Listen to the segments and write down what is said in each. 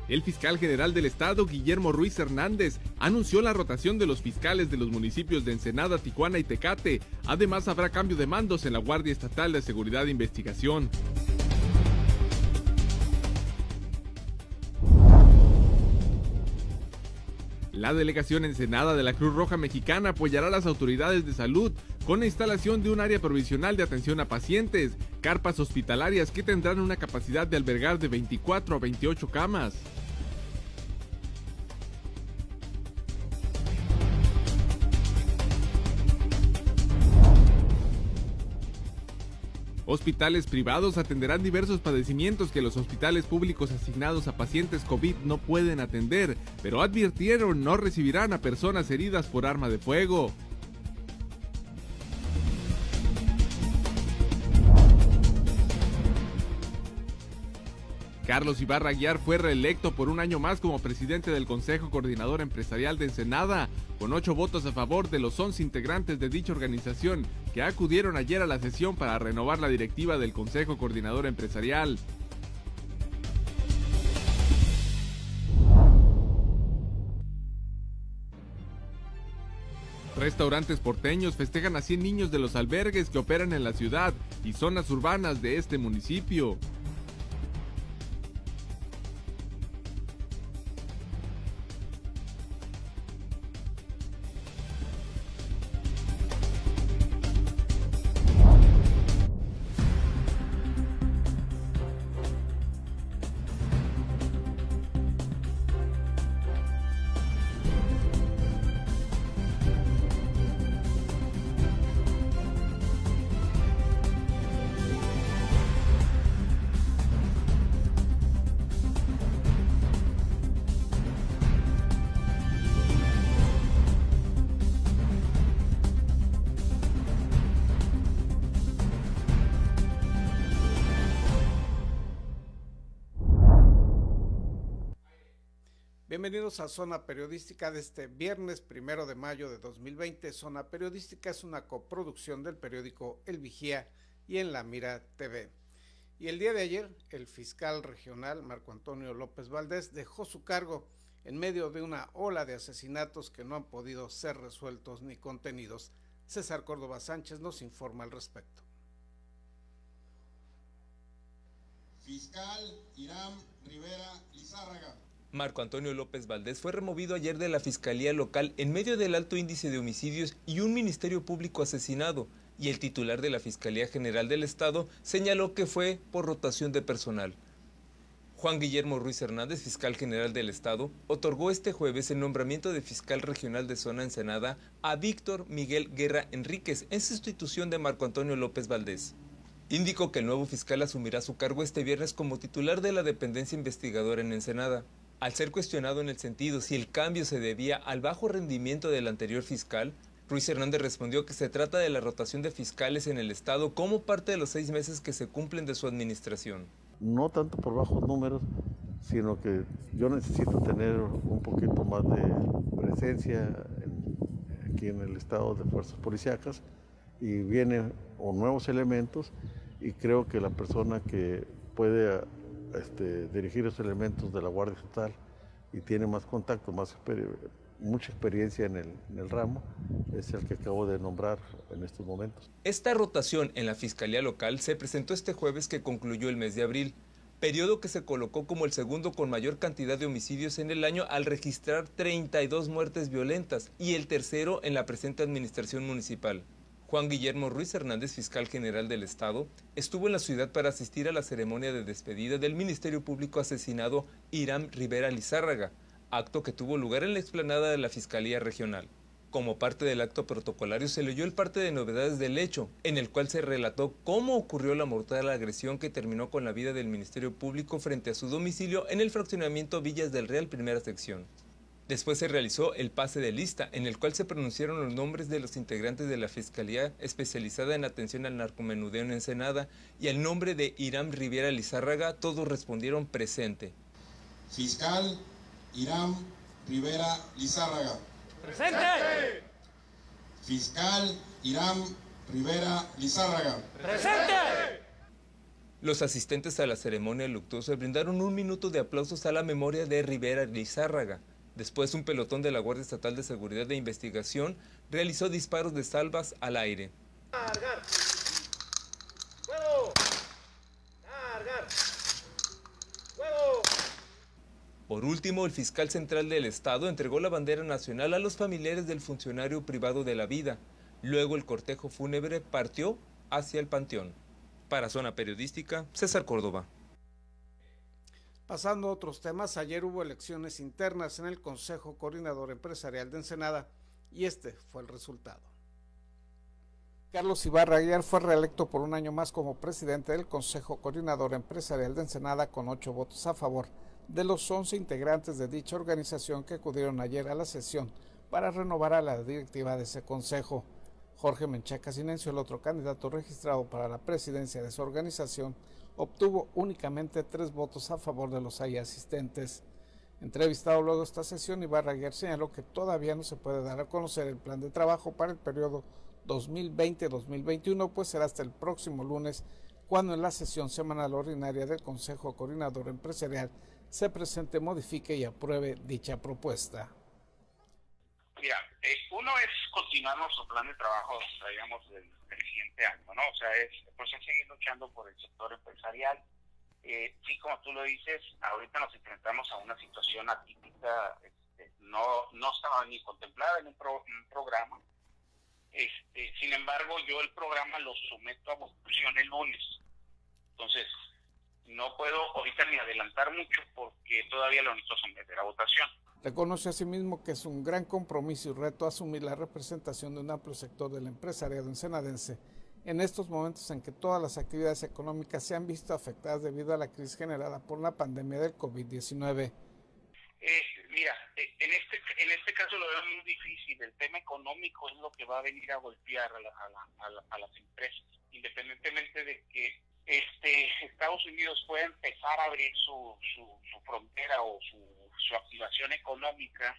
El fiscal general del estado, Guillermo Ruiz Hernández, anunció la rotación de los fiscales de los municipios de Ensenada, Tijuana y Tecate. Además, habrá cambio de mandos en la Guardia Estatal de Seguridad e Investigación. La delegación Ensenada de la Cruz Roja Mexicana apoyará a las autoridades de salud con la instalación de un área provisional de atención a pacientes, carpas hospitalarias que tendrán una capacidad de albergar de 24 a 28 camas. Hospitales privados atenderán diversos padecimientos que los hospitales públicos asignados a pacientes COVID no pueden atender, pero advirtieron no recibirán a personas heridas por arma de fuego. Carlos Ibarra Aguiar fue reelecto por un año más como presidente del Consejo Coordinador Empresarial de Ensenada, con 8 votos a favor de los 11 integrantes de dicha organización que acudieron ayer a la sesión para renovar la directiva del Consejo Coordinador Empresarial. Restaurantes porteños festejan a 100 niños de los albergues que operan en la ciudad y zonas urbanas de este municipio. Bienvenidos a Zona Periodística de este viernes 1 de mayo de 2020. Zona Periodística es una coproducción del periódico El Vigía y En La Mira TV. Y el día de ayer, el fiscal regional Marco Antonio López Valdés dejó su cargo en medio de una ola de asesinatos que no han podido ser resueltos ni contenidos. César Córdoba Sánchez nos informa al respecto. Fiscal Irán Rivera Lizárraga. Marco Antonio López Valdés fue removido ayer de la Fiscalía Local en medio del alto índice de homicidios y un Ministerio Público asesinado, y el titular de la Fiscalía General del Estado señaló que fue por rotación de personal. Juan Guillermo Ruiz Hernández, fiscal general del Estado, otorgó este jueves el nombramiento de fiscal regional de Zona Ensenada a Víctor Miguel Guerra Enríquez en sustitución de Marco Antonio López Valdés. Indicó que el nuevo fiscal asumirá su cargo este viernes como titular de la dependencia investigadora en Ensenada. Al ser cuestionado en el sentido si el cambio se debía al bajo rendimiento del anterior fiscal, Ruiz Hernández respondió que se trata de la rotación de fiscales en el Estado como parte de los 6 meses que se cumplen de su administración. No tanto por bajos números, sino que yo necesito tener un poquito más de presencia aquí en el Estado de fuerzas policíacas, y vienen nuevos elementos, y creo que la persona que puede dirigir esos elementos de la Guardia Estatal y tiene más contacto, mucha experiencia en el ramo, es el que acabo de nombrar en estos momentos. Esta rotación en la Fiscalía Local se presentó este jueves que concluyó el mes de abril, periodo que se colocó como el segundo con mayor cantidad de homicidios en el año al registrar 32 muertes violentas y el tercero en la presente administración municipal. Juan Guillermo Ruiz Hernández, fiscal general del Estado, estuvo en la ciudad para asistir a la ceremonia de despedida del Ministerio Público asesinado Irán Rivera Lizárraga, acto que tuvo lugar en la explanada de la Fiscalía Regional. Como parte del acto protocolario se leyó el parte de novedades del hecho, en el cual se relató cómo ocurrió la mortal agresión que terminó con la vida del Ministerio Público frente a su domicilio en el fraccionamiento Villas del Real, primera sección. Después se realizó el pase de lista, en el cual se pronunciaron los nombres de los integrantes de la Fiscalía especializada en atención al narcomenudeo en Ensenada y el nombre de Irán Rivera Lizárraga. Todos respondieron presente. Fiscal Irán Rivera Lizárraga. ¡Presente! Fiscal Irán Rivera Lizárraga. ¡Presente! Los asistentes a la ceremonia luctuosa brindaron un minuto de aplausos a la memoria de Rivera Lizárraga. Después, un pelotón de la Guardia Estatal de Seguridad e Investigación realizó disparos de salvas al aire. ¡Cargar! ¡Fuego! ¡Cargar! ¡Fuego! Por último, el fiscal central del estado entregó la bandera nacional a los familiares del funcionario privado de la vida. Luego el cortejo fúnebre partió hacia el panteón. Para Zona Periodística, César Córdoba. Pasando a otros temas, ayer hubo elecciones internas en el Consejo Coordinador Empresarial de Ensenada y este fue el resultado. Carlos Ibarra Aguiar fue reelecto por un año más como presidente del Consejo Coordinador Empresarial de Ensenada con 8 votos a favor de los 11 integrantes de dicha organización que acudieron ayer a la sesión para renovar a la directiva de ese consejo. Jorge Menchaca Sinencio, el otro candidato registrado para la presidencia de su organización, obtuvo únicamente 3 votos a favor de los ahí asistentes. Entrevistado luego de esta sesión, Ibarra Aguiar señaló que todavía no se puede dar a conocer el plan de trabajo para el periodo 2020-2021, pues será hasta el próximo lunes cuando en la sesión semanal ordinaria del Consejo Coordinador Empresarial se presente, modifique y apruebe dicha propuesta. Mira, uno es continuar nuestro plan de trabajo, digamos, del siguiente año, ¿no? O sea, es seguir luchando por el sector empresarial. Sí, como tú lo dices, ahorita nos enfrentamos a una situación atípica, no estaba ni contemplada en un programa. Sin embargo, yo el programa lo someto a votación el lunes. Entonces, no puedo ahorita ni adelantar mucho porque todavía lo necesito someter a votación. Reconoce asimismo que es un gran compromiso y reto asumir la representación de un amplio sector del empresariado ensenadense en estos momentos en que todas las actividades económicas se han visto afectadas debido a la crisis generada por la pandemia del COVID-19. Mira, en este caso lo veo muy difícil. El tema económico es lo que va a venir a golpear a las empresas, independientemente de que Estados Unidos pueda empezar a abrir su frontera o su activación económica,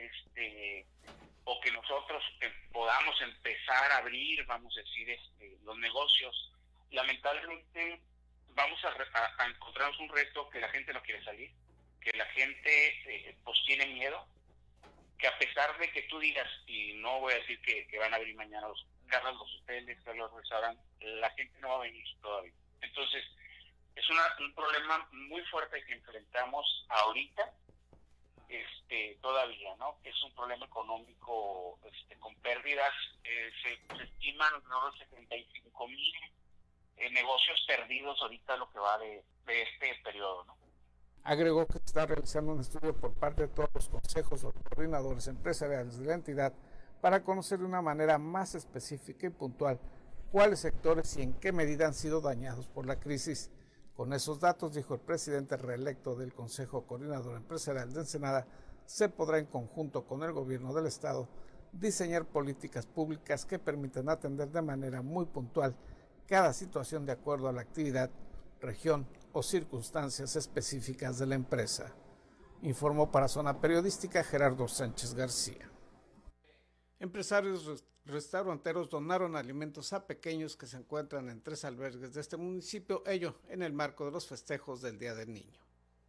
o que nosotros podamos empezar a abrir, vamos a decir, los negocios. Lamentablemente vamos a encontrarnos un reto que la gente no quiere salir, que la gente pues tiene miedo, que a pesar de que tú digas, y no voy a decir que van a abrir mañana los carros, los hoteles, los restaurantes, la gente no va a venir todavía. Entonces, es un problema muy fuerte que enfrentamos ahorita, todavía, ¿no? Es un problema económico con pérdidas. Se estiman alrededor de 75,000 negocios perdidos ahorita lo que va de este periodo, ¿no? Agregó que se está realizando un estudio por parte de todos los consejos o coordinadores empresariales de la entidad para conocer de una manera más específica y puntual cuáles sectores y en qué medida han sido dañados por la crisis. Con esos datos, dijo el presidente reelecto del Consejo Coordinador Empresarial de Ensenada, se podrá en conjunto con el gobierno del estado diseñar políticas públicas que permitan atender de manera muy puntual cada situación de acuerdo a la actividad, región o circunstancias específicas de la empresa. Informó para Zona Periodística Gerardo Sánchez García. Empresarios restauranteros donaron alimentos a pequeños que se encuentran en 3 albergues de este municipio, ello en el marco de los festejos del Día del Niño.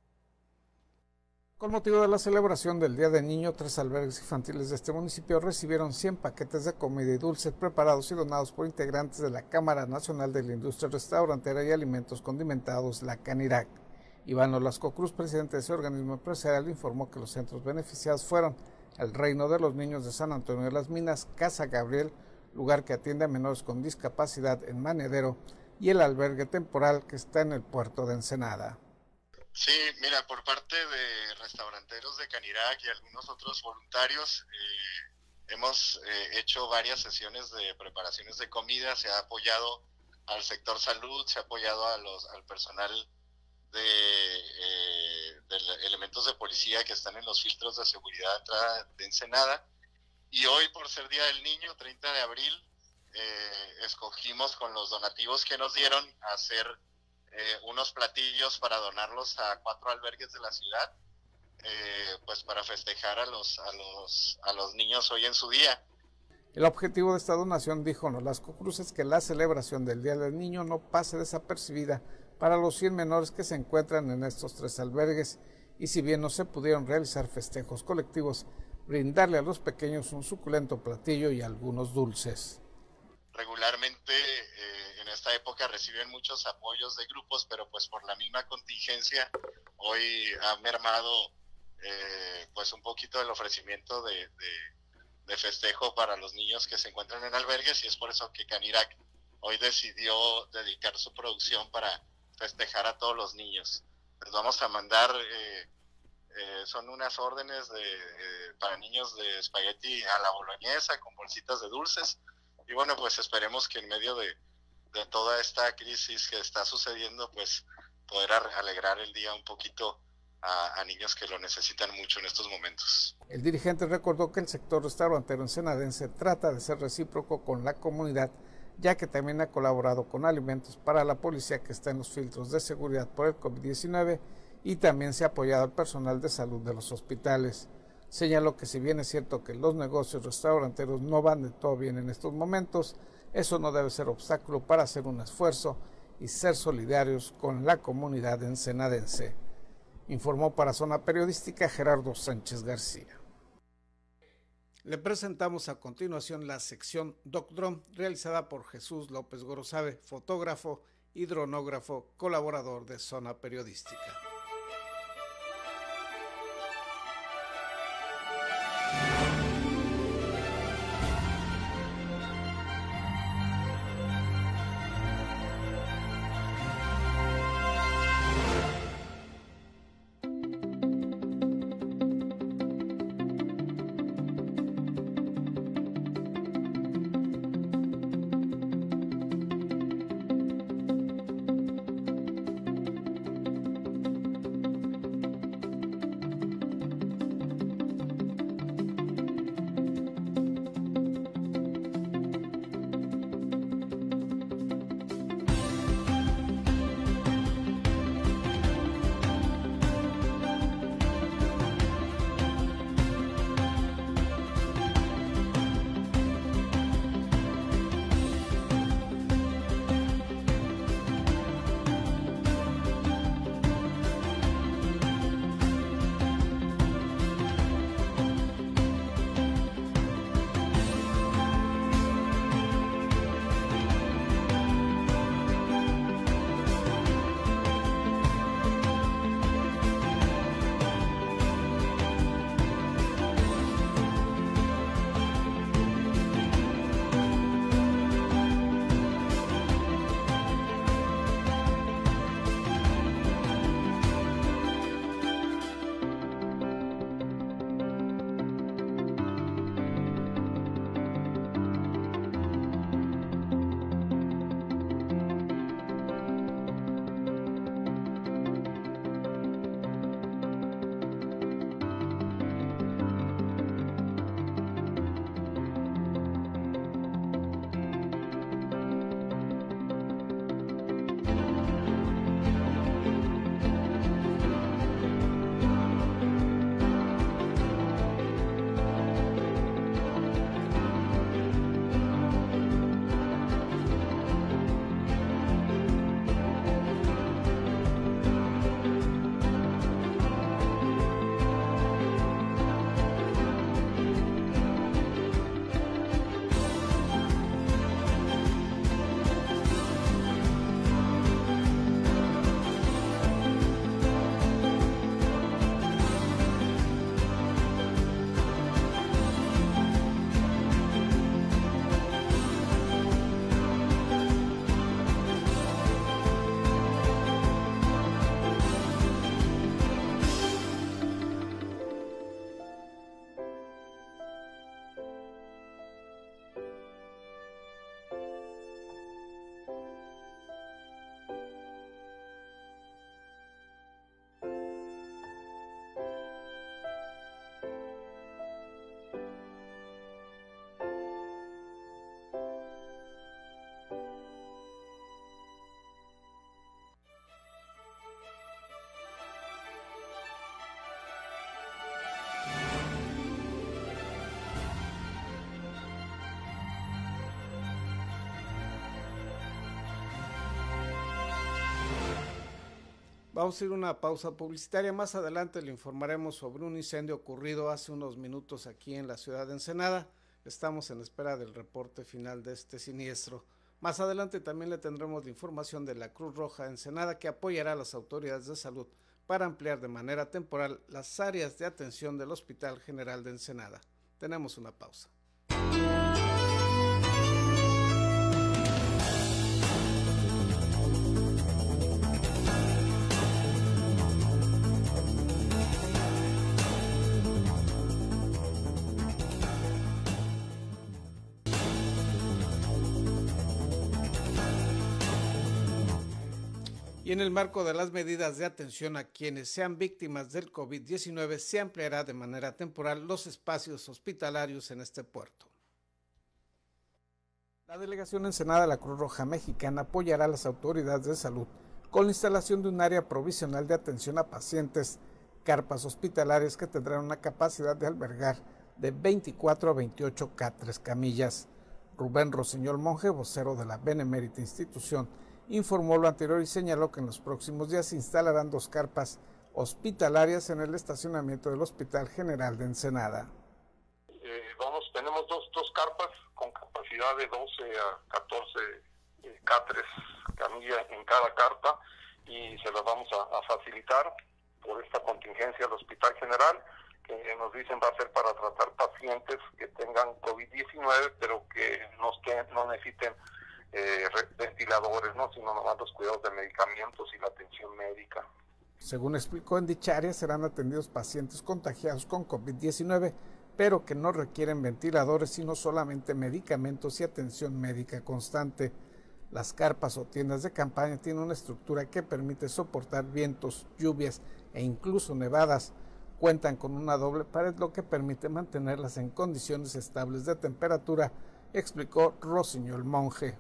Con motivo de la celebración del Día del Niño, 3 albergues infantiles de este municipio recibieron 100 paquetes de comida y dulces preparados y donados por integrantes de la Cámara Nacional de la Industria Restaurantera y Alimentos Condimentados, la CANIRAC. Iván Olasco Cruz, presidente de ese organismo empresarial, informó que los centros beneficiados fueron el Reino de los Niños de San Antonio de las Minas, Casa Gabriel, lugar que atiende a menores con discapacidad en Maneadero, y el albergue temporal que está en el puerto de Ensenada. Sí, mira, por parte de restauranteros de Canirac y algunos otros voluntarios, hemos hecho varias sesiones de preparaciones de comida, se ha apoyado al sector salud, se ha apoyado al personal de elementos de policía que están en los filtros de seguridad de entrada de Ensenada, y hoy, por ser Día del Niño, 30 de abril, escogimos con los donativos que nos dieron hacer unos platillos para donarlos a 4 albergues de la ciudad, pues para festejar a los niños hoy en su día. El objetivo de esta donación, dijo Nolasco Cruz, es que la celebración del Día del Niño no pase desapercibida para los 100 menores que se encuentran en estos 3 albergues, y si bien no se pudieron realizar festejos colectivos, brindarle a los pequeños un suculento platillo y algunos dulces. Regularmente en esta época reciben muchos apoyos de grupos, pero pues por la misma contingencia hoy ha mermado pues un poquito el ofrecimiento de festejo para los niños que se encuentran en albergues, y es por eso que Canirac hoy decidió dedicar su producción para festejar a todos los niños. Les vamos a mandar, son unas órdenes para niños de espagueti a la boloñesa con bolsitas de dulces, y bueno, pues esperemos que en medio de toda esta crisis que está sucediendo, pues poder alegrar el día un poquito a niños que lo necesitan mucho en estos momentos. El dirigente recordó que el sector restaurantero ensenadense trata de ser recíproco con la comunidad, ya que también ha colaborado con alimentos para la policía que está en los filtros de seguridad por el COVID-19, y también se ha apoyado al personal de salud de los hospitales. Señaló que si bien es cierto que los negocios restauranteros no van de todo bien en estos momentos, eso no debe ser obstáculo para hacer un esfuerzo y ser solidarios con la comunidad ensenadense. Informó para Zona Periodística Gerardo Sánchez García. Le presentamos a continuación la sección Doc Drone, realizada por Jesús López Gorosabe, fotógrafo y dronógrafo, colaborador de Zona Periodística. Vamos a ir a una pausa publicitaria. Más adelante le informaremos sobre un incendio ocurrido hace unos minutos aquí en la ciudad de Ensenada. Estamos en espera del reporte final de este siniestro. Más adelante también le tendremos la información de la Cruz Roja de Ensenada, que apoyará a las autoridades de salud para ampliar de manera temporal las áreas de atención del Hospital General de Ensenada. Tenemos una pausa. Y en el marco de las medidas de atención a quienes sean víctimas del COVID-19, se ampliará de manera temporal los espacios hospitalarios en este puerto. La delegación Ensenada de la Cruz Roja Mexicana apoyará a las autoridades de salud con la instalación de un área provisional de atención a pacientes, carpas hospitalarias que tendrán una capacidad de albergar de 24 a 28 catres camillas. Rubén Rossiñol Monje, vocero de la benemérita institución, informó lo anterior y señaló que en los próximos días se instalarán 2 carpas hospitalarias en el estacionamiento del Hospital General de Ensenada. Tenemos dos carpas con capacidad de 12 a 14 catres camilla en cada carpa y se las vamos a facilitar por esta contingencia del Hospital General, que nos dicen va a ser para tratar pacientes que tengan COVID-19, pero que no necesiten ventiladores, ¿no? Sino nomás los cuidados de medicamentos y la atención médica. Según explicó, en dicha área serán atendidos pacientes contagiados con COVID-19, pero que no requieren ventiladores, sino solamente medicamentos y atención médica constante. Las carpas o tiendas de campaña tienen una estructura que permite soportar vientos, lluvias e incluso nevadas. Cuentan con una doble pared, lo que permite mantenerlas en condiciones estables de temperatura, explicó Rossiñol Monje.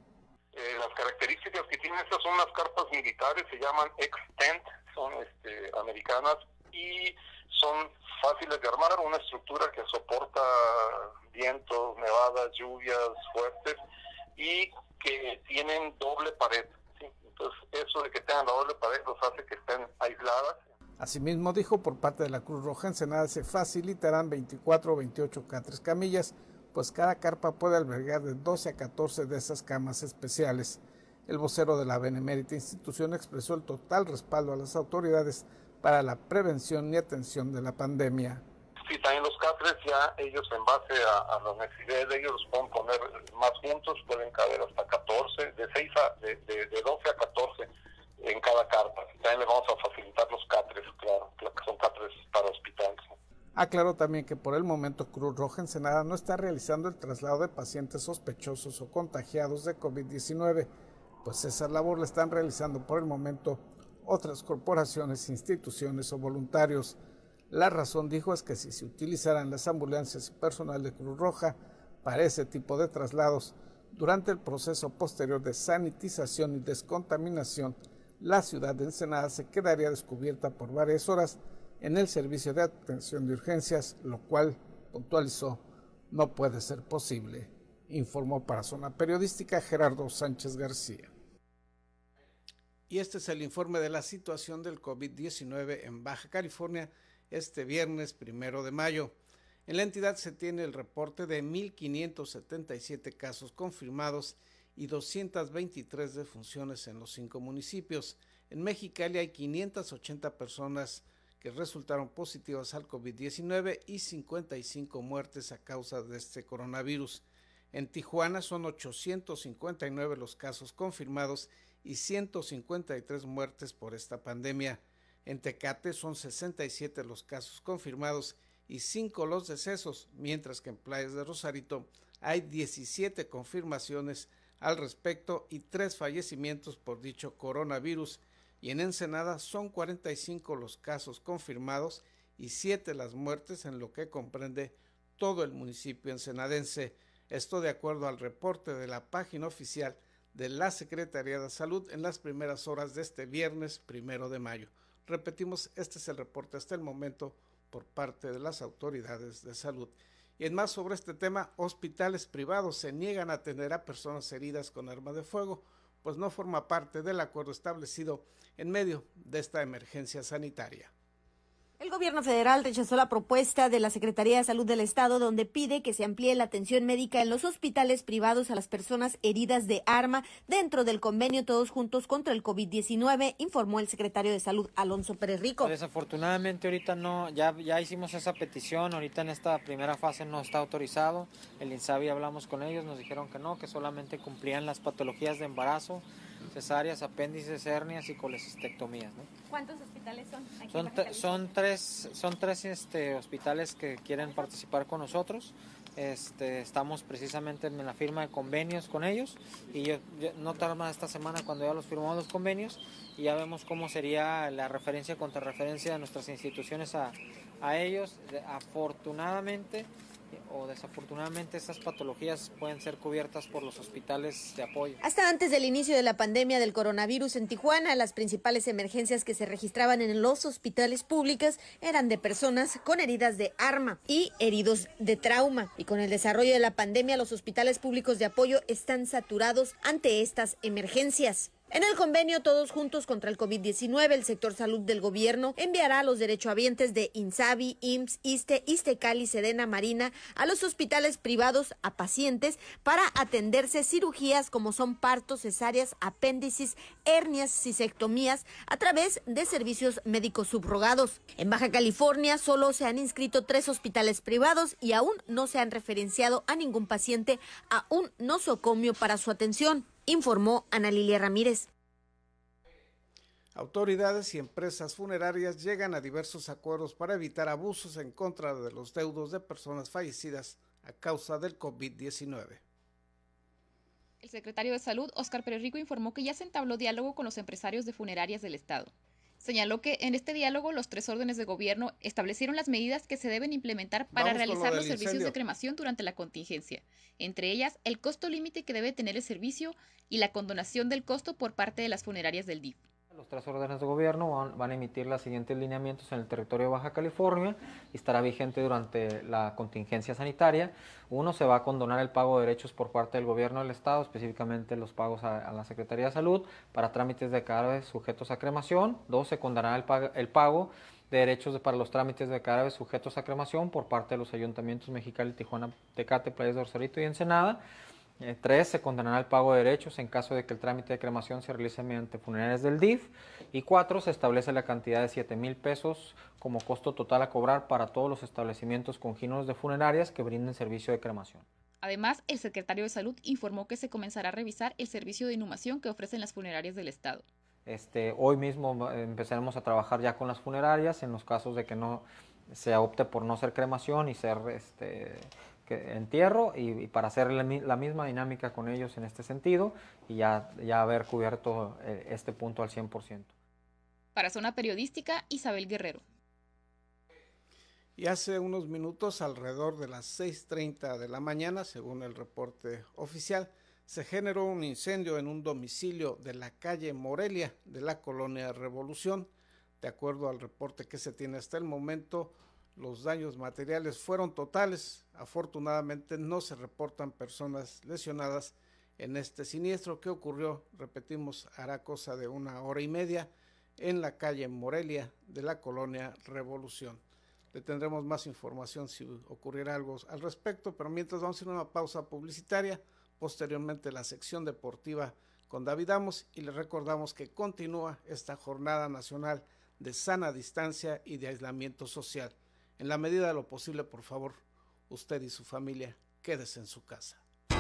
Las características que tienen estas son las carpas militares, se llaman X-Tent, son americanas y son fáciles de armar, una estructura que soporta vientos, nevadas, lluvias fuertes y que tienen doble pared, ¿sí? Entonces eso de que tengan la doble pared los hace que estén aisladas. Asimismo dijo, por parte de la Cruz Roja Ensenada se facilitarán 24 o 28 catres camillas, pues cada carpa puede albergar de 12 a 14 de esas camas especiales. El vocero de la benemérita institución expresó el total respaldo a las autoridades para la prevención y atención de la pandemia. Sí, también los catres ya ellos en base a las necesidades de ellos los pueden poner más juntos, pueden caber hasta 14, de 12 a 14 en cada carpa. También les vamos a facilitar los catres, claro, que son catres para hospitales. Aclaró también que por el momento Cruz Roja Ensenada no está realizando el traslado de pacientes sospechosos o contagiados de COVID-19, pues esa labor la están realizando por el momento otras corporaciones, instituciones o voluntarios. La razón, dijo, es que si se utilizaran las ambulancias y personal de Cruz Roja para ese tipo de traslados, durante el proceso posterior de sanitización y descontaminación, la ciudad de Ensenada se quedaría descubierta por varias horas en el servicio de atención de urgencias, lo cual, puntualizó, no puede ser posible. Informó para Zona Periodística Gerardo Sánchez García. Y este es el informe de la situación del COVID-19 en Baja California este viernes 1 de mayo. En la entidad se tiene el reporte de 1,577 casos confirmados y 223 defunciones en los 5 municipios. En Mexicali hay 580 personas que resultaron positivas al COVID-19 y 55 muertes a causa de este coronavirus. En Tijuana son 859 los casos confirmados y 153 muertes por esta pandemia. En Tecate son 67 los casos confirmados y 5 los decesos, mientras que en Playas de Rosarito hay 17 confirmaciones al respecto y 3 fallecimientos por dicho coronavirus. Y en Ensenada son 45 los casos confirmados y 7 las muertes, en lo que comprende todo el municipio ensenadense. Esto de acuerdo al reporte de la página oficial de la Secretaría de Salud en las primeras horas de este viernes 1 de mayo. Repetimos, este es el reporte hasta el momento por parte de las autoridades de salud. Y en más sobre este tema, hospitales privados se niegan a atender a personas heridas con arma de fuego, pues no forma parte del acuerdo establecido en medio de esta emergencia sanitaria. El gobierno federal rechazó la propuesta de la Secretaría de Salud del Estado, donde pide que se amplíe la atención médica en los hospitales privados a las personas heridas de arma dentro del convenio Todos Juntos contra el COVID-19, informó el secretario de Salud, Alonso Pérez Rico. Desafortunadamente ahorita no, ya hicimos esa petición, ahorita en esta primera fase no está autorizado. El INSABI hablamos con ellos, nos dijeron que no, que solamente cumplían las patologías de embarazo, cesáreas, apéndices, hernias y colecistectomías, ¿no? ¿Cuántos hospitales son? Son tres hospitales que quieren participar con nosotros. Estamos precisamente en la firma de convenios con ellos y yo no tarda esta semana cuando ya los firmamos los convenios y ya vemos cómo sería la referencia contra referencia de nuestras instituciones a ellos. Afortunadamente o desafortunadamente estas patologías pueden ser cubiertas por los hospitales de apoyo. Hasta antes del inicio de la pandemia del coronavirus en Tijuana, las principales emergencias que se registraban en los hospitales públicos eran de personas con heridas de arma y heridos de trauma. Y con el desarrollo de la pandemia, los hospitales públicos de apoyo están saturados ante estas emergencias. En el convenio Todos Juntos contra el COVID-19, el sector salud del gobierno enviará a los derechohabientes de INSABI, IMSS, ISSSTE, ISSSTECALI, Sedena, Marina a los hospitales privados a pacientes para atenderse cirugías como son partos, cesáreas, apéndices, hernias, cisectomías a través de servicios médicos subrogados. En Baja California solo se han inscrito 3 hospitales privados y aún no se han referenciado a ningún paciente a un nosocomio para su atención, informó Ana Lilia Ramírez. Autoridades y empresas funerarias llegan a diversos acuerdos para evitar abusos en contra de los deudos de personas fallecidas a causa del COVID-19. El secretario de Salud, Óscar Pérez Rico, informó que ya se entabló diálogo con los empresarios de funerarias del Estado. Señaló que en este diálogo los 3 órdenes de gobierno establecieron las medidas que se deben implementar para realizar los servicios de cremación durante la contingencia, entre ellas el costo límite que debe tener el servicio y la condonación del costo por parte de las funerarias del DIF. Los 3 órdenes de gobierno van a emitir los siguientes lineamientos en el territorio de Baja California y estará vigente durante la contingencia sanitaria. 1, se va a condonar el pago de derechos por parte del gobierno del Estado, específicamente los pagos a la Secretaría de Salud para trámites de cadáveres sujetos a cremación. 2, se condonará el pago de derechos para los trámites de cadáveres sujetos a cremación por parte de los ayuntamientos Mexicali, Tijuana, Tecate, Playas de Rosarito y Ensenada. 3, se condenará el pago de derechos en caso de que el trámite de cremación se realice mediante funerarias del DIF. Y 4, se establece la cantidad de 7,000 pesos como costo total a cobrar para todos los establecimientos congéneros de funerarias que brinden servicio de cremación. Además, el secretario de Salud informó que se comenzará a revisar el servicio de inhumación que ofrecen las funerarias del Estado. Hoy mismo empezaremos a trabajar ya con las funerarias en los casos de que no se opte por no ser cremación y ser entierro y para hacer la misma dinámica con ellos en este sentido y ya haber cubierto este punto al 100%. Para Zona Periodística, Isabel Guerrero. Y hace unos minutos, alrededor de las 6:30 de la mañana, según el reporte oficial, se generó un incendio en un domicilio de la calle Morelia de la colonia Revolución. De acuerdo al reporte que se tiene hasta el momento, los daños materiales fueron totales. Afortunadamente no se reportan personas lesionadas en este siniestro que ocurrió, repetimos, hará cosa de 1 hora y media en la calle Morelia de la colonia Revolución. Le tendremos más información si ocurriera algo al respecto, pero mientras vamos a ir a una pausa publicitaria, posteriormente la sección deportiva con David Amos y le recordamos que continúa esta jornada nacional de sana distancia y de aislamiento social. En la medida de lo posible, por favor, usted y su familia, quédese en su casa.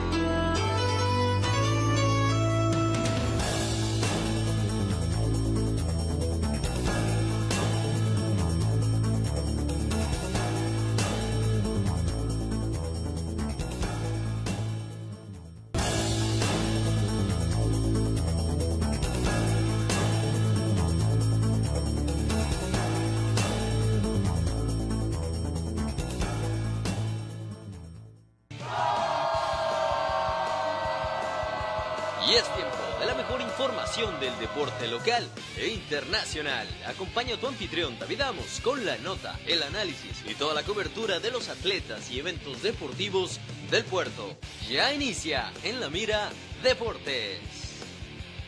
Y es tiempo de la mejor información del deporte local e internacional. Acompaña a tu anfitrión David Amos con la nota, el análisis y toda la cobertura de los atletas y eventos deportivos del puerto. Ya inicia En la Mira Deportes.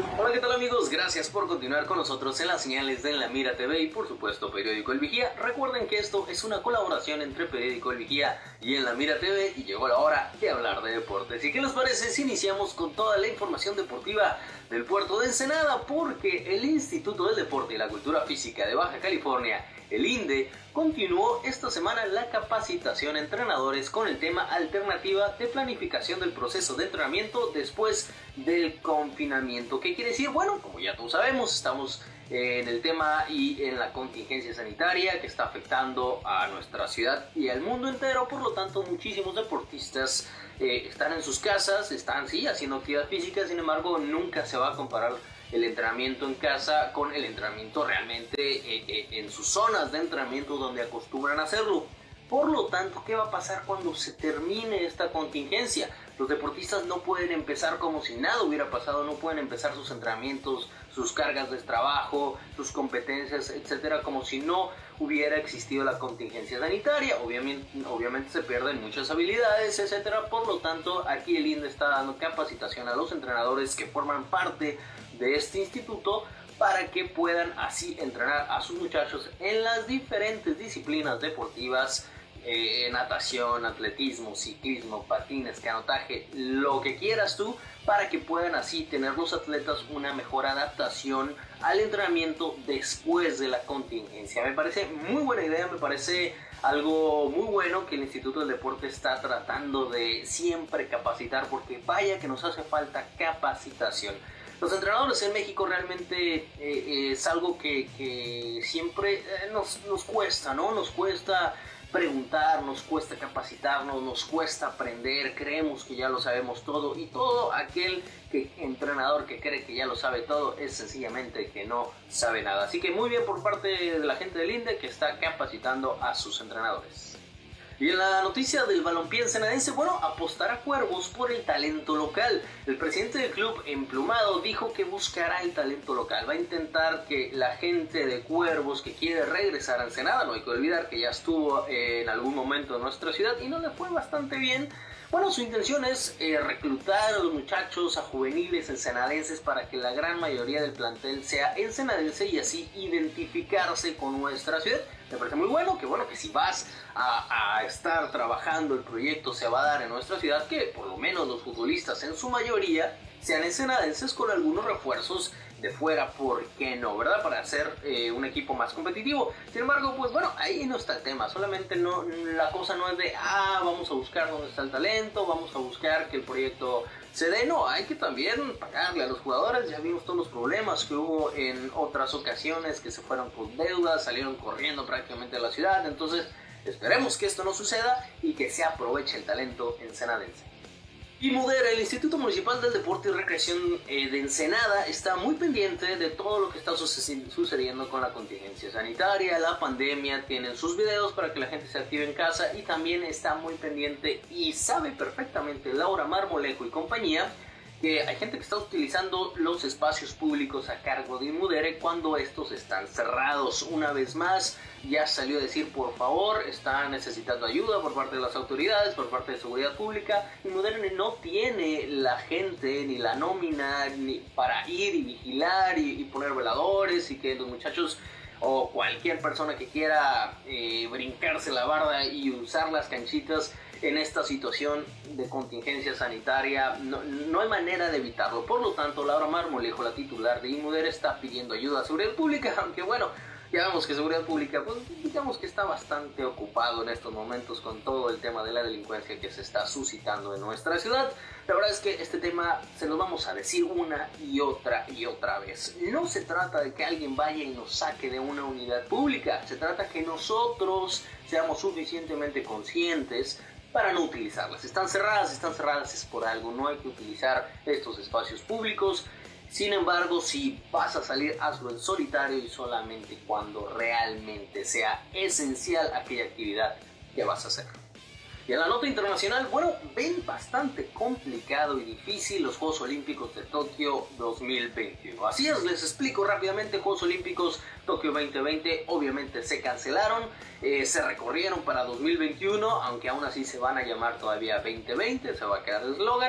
Hola, ¿qué tal amigos? Gracias por continuar con nosotros en las señales de En la Mira TV y por supuesto Periódico El Vigía. Recuerden que esto es una colaboración entre Periódico El Vigía y En la Mira TV y llegó la hora de hablar de deportes. ¿Y qué les parece si iniciamos con toda la información deportiva del puerto de Ensenada? Porque el Instituto del Deporte y la Cultura Física de Baja California, el INDE, continuó esta semana la capacitación a entrenadores con el tema alternativa de planificación del proceso de entrenamiento después del confinamiento. ¿Qué quiere decir? Bueno, como ya todos sabemos, estamos en el tema y en la contingencia sanitaria que está afectando a nuestra ciudad y al mundo entero. Por lo tanto, muchísimos deportistas están en sus casas, están sí haciendo actividad física. Sin embargo, nunca se va a comparar el entrenamiento en casa con el entrenamiento realmente en sus zonas de entrenamiento donde acostumbran a hacerlo. Por lo tanto, ¿qué va a pasar cuando se termine esta contingencia? Los deportistas no pueden empezar como si nada hubiera pasado, no pueden empezar sus entrenamientos, sus cargas de trabajo, sus competencias, etcétera, como si no hubiera existido la contingencia sanitaria. Obviamente se pierden muchas habilidades, etcétera. Por lo tanto, aquí el INDE está dando capacitación a los entrenadores que forman parte de este instituto para que puedan así entrenar a sus muchachos en las diferentes disciplinas deportivas, natación, atletismo, ciclismo, patines, canotaje, lo que quieras tú, para que puedan así tener los atletas una mejor adaptación al entrenamiento después de la contingencia. Me parece muy buena idea, me parece algo muy bueno que el Instituto del Deporte está tratando de siempre capacitar, porque vaya que nos hace falta capacitación. Los entrenadores en México realmente es algo que siempre nos cuesta, ¿no? Nos cuesta preguntar, nos cuesta capacitarnos, nos cuesta aprender, creemos que ya lo sabemos todo, y todo aquel entrenador que cree que ya lo sabe todo es sencillamente que no sabe nada. Así que muy bien por parte de la gente del INDE que está capacitando a sus entrenadores. Y en la noticia del balompié ensenadense, bueno, apostará Cuervos por el talento local. El presidente del club emplumado dijo que buscará el talento local. Va a intentar que la gente de Cuervos que quiere regresar a Ensenada, no hay que olvidar que ya estuvo en algún momento en nuestra ciudad y no le fue bastante bien. Bueno, su intención es reclutar a los muchachos, a juveniles ensenadenses, para que la gran mayoría del plantel sea ensenadense y así identificarse con nuestra ciudad. Me parece muy bueno que si vas a estar trabajando, el proyecto se va a dar en nuestra ciudad, que por lo menos los futbolistas en su mayoría sean ensenadenses con algunos refuerzos de fuera, ¿por qué no? ¿Verdad? Para hacer un equipo más competitivo. Sin embargo, pues bueno, ahí no está el tema. Solamente no, la cosa no es de, vamos a buscar dónde está el talento, vamos a buscar que el proyecto se dé. No, hay que también pagarle a los jugadores. Ya vimos todos los problemas que hubo en otras ocasiones, que se fueron con deudas, salieron corriendo prácticamente a la ciudad. Entonces, esperemos que esto no suceda y que se aproveche el talento ensenadense. Y Mudera, el Instituto Municipal del Deporte y Recreación de Ensenada, está muy pendiente de todo lo que está sucediendo con la contingencia sanitaria, la pandemia. Tienen sus videos para que la gente se active en casa, y también está muy pendiente y sabe perfectamente Laura Marmolejo y compañía que hay gente que está utilizando los espacios públicos a cargo de Inmudere cuando estos están cerrados. Una vez más, ya salió a decir, por favor, está necesitando ayuda por parte de las autoridades, por parte de seguridad pública. Inmudere no tiene la gente ni la nómina ni para ir y vigilar y poner veladores, y que los muchachos o cualquier persona que quiera brincarse la barda y usar las canchitas en esta situación de contingencia sanitaria, no hay manera de evitarlo. Por lo tanto, Laura Marmolejo, la titular de Inmudere, está pidiendo ayuda a Seguridad Pública, aunque bueno, ya vemos que Seguridad Pública, pues digamos que está bastante ocupado en estos momentos con todo el tema de la delincuencia que se está suscitando en nuestra ciudad. La verdad es que este tema se lo vamos a decir una y otra vez. No se trata de que alguien vaya y nos saque de una unidad pública, se trata que nosotros seamos suficientemente conscientes para no utilizarlas. Están cerradas es por algo, no hay que utilizar estos espacios públicos. Sin embargo, si vas a salir, hazlo en solitario y solamente cuando realmente sea esencial aquella actividad que vas a hacer. Y en la nota internacional, bueno, ven bastante complicado y difícil los Juegos Olímpicos de Tokio 2021. Así es, les explico rápidamente. Juegos Olímpicos Tokio 2020 obviamente se cancelaron, se recorrieron para 2021, aunque aún así se van a llamar todavía 2020, se va a quedar el eslogan.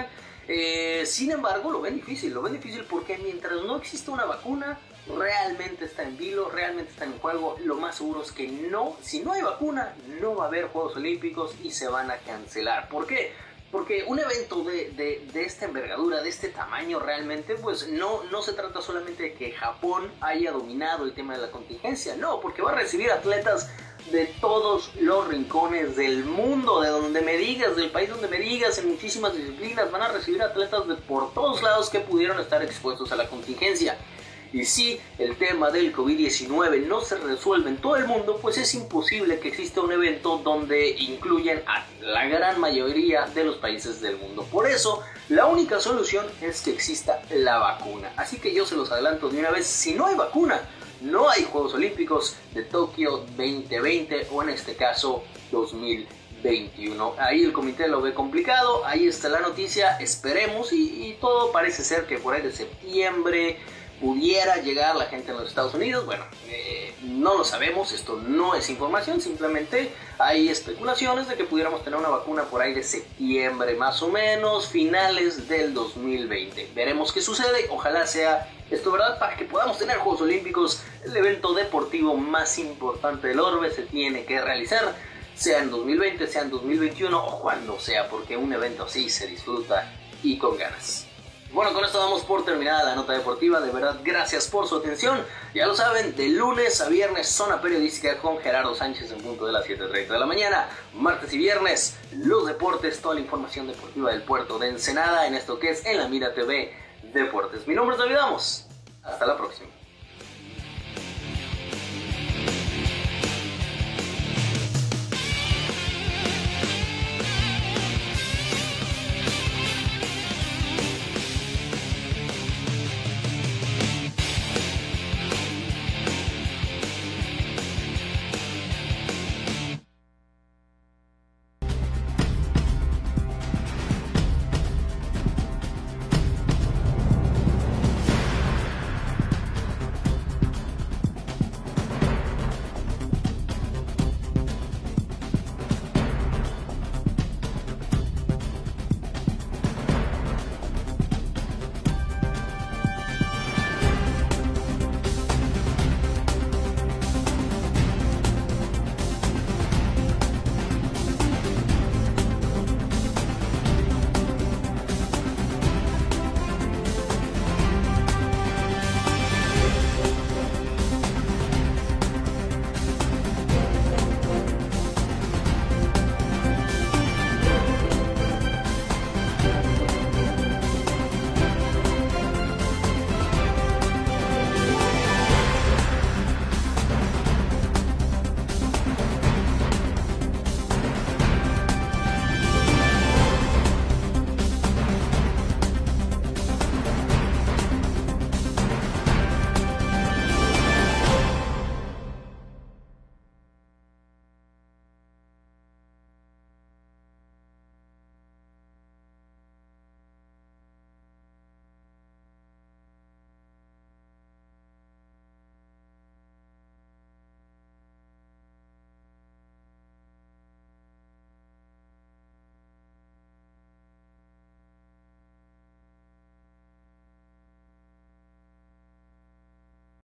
Sin embargo, lo ven difícil porque mientras no exista una vacuna, realmente está en vilo, realmente está en juego. Lo más seguro es que si no hay vacuna, no va a haber Juegos Olímpicos y se van a cancelar. ¿Por qué? Porque un evento de esta envergadura, de este tamaño realmente, pues no se trata solamente de que Japón haya dominado el tema de la contingencia, no, porque va a recibir atletas de todos los rincones del mundo, de donde me digas, del país donde me digas, en muchísimas disciplinas, van a recibir atletas de por todos lados que pudieron estar expuestos a la contingencia. Y si el tema del COVID-19 no se resuelve en todo el mundo, pues es imposible que exista un evento donde incluyan a la gran mayoría de los países del mundo. Por eso, la única solución es que exista la vacuna. Así que yo se los adelanto de una vez, si no hay vacuna, no hay Juegos Olímpicos de Tokio 2020 o en este caso 2021. Ahí el comité lo ve complicado, ahí está la noticia, esperemos y todo parece ser que por ahí de septiembre pudiera llegar la gente en los Estados Unidos. Bueno, no lo sabemos, esto no es información, simplemente hay especulaciones de que pudiéramos tener una vacuna por ahí de septiembre, más o menos, finales del 2020. Veremos qué sucede, ojalá sea esto verdad para que podamos tener Juegos Olímpicos, el evento deportivo más importante del orbe se tiene que realizar, sea en 2020, sea en 2021 o cuando sea, porque un evento así se disfruta y con ganas. Bueno, con esto damos por terminada la nota deportiva. De verdad, gracias por su atención. Ya lo saben, de lunes a viernes, Zona Periodística con Gerardo Sánchez en punto de las 7:30 de la mañana. Martes y viernes, los deportes, toda la información deportiva del puerto de Ensenada en esto que es En la Mira TV Deportes. Mi nombre es David Amos. Hasta la próxima.